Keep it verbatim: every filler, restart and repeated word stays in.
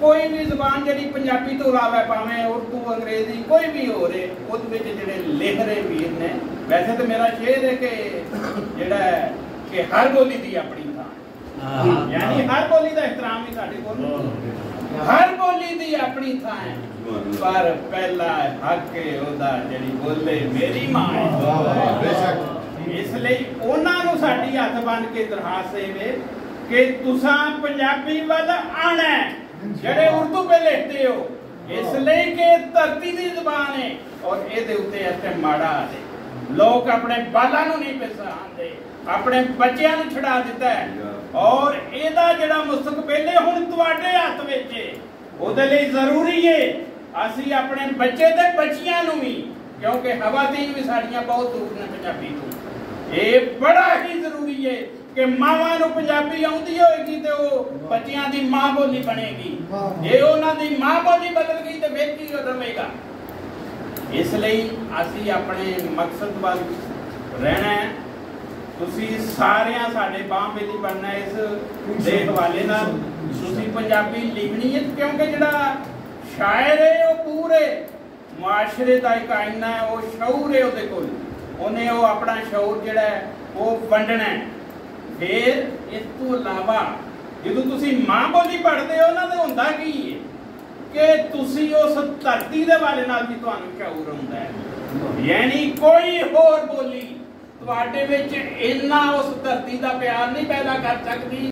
कोई भी जबान जी पंजाबी तो इलावा भावें उर्दू अंग्रेजी कोई भी हो रहे उहदे विच जिहड़े लिख रहे वीर ने। वैसे तो मेरा शेर है कि जिहड़ा कि हर बोली दी अपनी थां, यानी हर बोली का एहतराम ही साडे कोल, हर बोली दी अपनी थां है, पर पहला हक है ओहदा जिहड़ी बोले मेरी मां है। इसलिए उन्हां नूं साडी हथ बन के दरखास्त है कि तुसां पंजाबी वल आना है जेड़े उर्दू पे लिखते हो, इसलिए कि धरती की जबान है और ये उत्ते इत्थे माड़ा है। लोग अपने बालों नूं नहीं पहचानते, अपने बच्चों नूं छुड़ा दिता है और इहदा जिहड़ा मुस्तकबिल है हुण तुहाडे हत्थ विच है। उहदे लई जरूरी है असीं अपने बच्चे ते बच्चियां नूं भी, क्योंकि हवातीन भी साड़ियां बहुत दूर ने पंजाबी तो, ये बड़ा ही जरूरी है कि मावां नूं पंजाबी आउंदी होएगी ते वो बच्चियां दी मां बोली बनेगी। जे उन्हां दी मां बोली बदल गई तो फिर की रवेगा। इसलिए असीं अपने मकसद वल रहना है। तुसीं सारियां साडे बांह बेली बनना है इस दे हवाले नाल। तुसीं पंजाबी लिखनी है क्योंकि जिहड़ा शायर है वो पूरे मुआशरे का एक आईना है, वो शऊर है उहदे कोल, उन्हें वो अपना शऊर जिहड़ा है वो वंडना है। फिर इस तो इलावा जो तुसी मां बोली पढ़ते हो ना तो हुंदा की है कि तुसी उस धरती दे वाले नाल भी तुहानू शऊर हुंदा है, यानी कोई होर बोली तुहाडे विच इन्ना उस धरती दा प्यार नहीं पैदा कर सकती